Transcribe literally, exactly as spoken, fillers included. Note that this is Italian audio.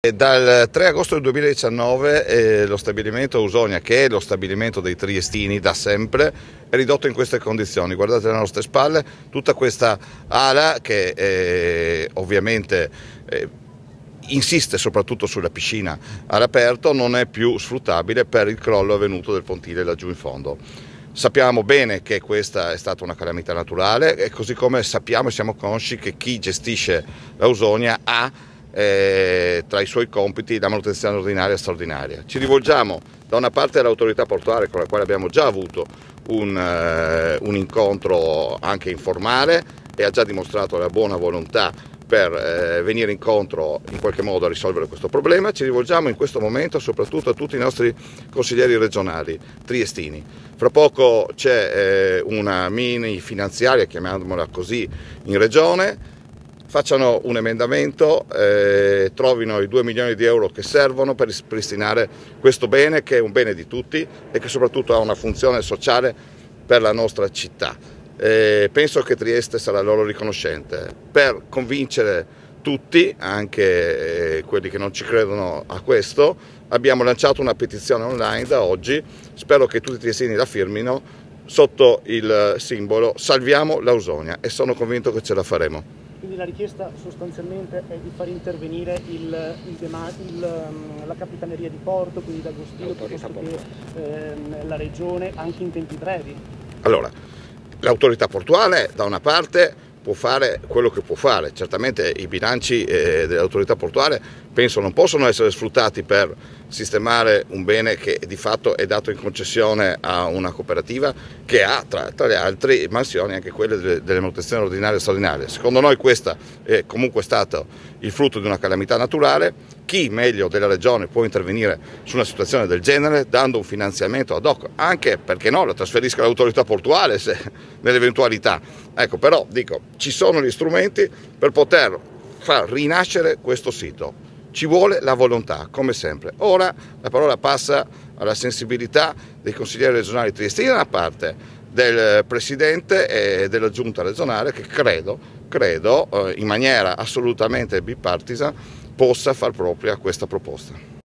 Dal tre agosto del duemiladiciannove eh, lo stabilimento Ausonia, che è lo stabilimento dei triestini da sempre, è ridotto in queste condizioni. Guardate alle nostre spalle tutta questa ala che eh, ovviamente eh, insiste soprattutto sulla piscina all'aperto, non è più sfruttabile per il crollo avvenuto del pontile laggiù in fondo. Sappiamo bene che questa è stata una calamità naturale e così come sappiamo e siamo consci che chi gestisce l'Ausonia ha Eh, tra i suoi compiti la manutenzione ordinaria e straordinaria. Ci rivolgiamo da una parte all'autorità portuale, con la quale abbiamo già avuto un, eh, un incontro anche informale e ha già dimostrato la buona volontà per eh, venire incontro in qualche modo a risolvere questo problema. Ci rivolgiamo in questo momento soprattutto a tutti i nostri consiglieri regionali triestini. Fra poco c'è eh, una mini finanziaria, chiamiamola così, in regione. Facciano un emendamento, eh, trovino i due milioni di euro che servono per ripristinare questo bene, che è un bene di tutti e che soprattutto ha una funzione sociale per la nostra città. Eh, penso che Trieste sarà loro riconoscente. Per convincere tutti, anche eh, quelli che non ci credono a questo, abbiamo lanciato una petizione online da oggi. Spero che tutti i triestini la firmino sotto il simbolo Salviamo l'Ausonia e sono convinto che ce la faremo. Quindi la richiesta sostanzialmente è di far intervenire il, il, il, la Capitaneria di Porto, quindi l'Agostino, piuttosto che eh, la Regione, anche in tempi brevi? Allora, l'autorità portuale da una parte può fare quello che può fare, certamente i bilanci eh, dell'autorità portuale penso non possono essere sfruttati per sistemare un bene che di fatto è dato in concessione a una cooperativa che ha tra, tra le altre mansioni anche quelle delle, delle manutenzioni ordinarie e straordinarie. Secondo noi questa è comunque stato il frutto di una calamità naturale. Chi meglio della Regione può intervenire su una situazione del genere dando un finanziamento ad hoc, anche perché no, lo trasferisca all'autorità portuale se, nell'eventualità. Ecco, però dico, ci sono gli strumenti per poter far rinascere questo sito. Ci vuole la volontà, come sempre. Ora la parola passa alla sensibilità dei consiglieri regionali triestini da una parte, del Presidente e della Giunta regionale che credo, credo in maniera assolutamente bipartisan possa far propria questa proposta.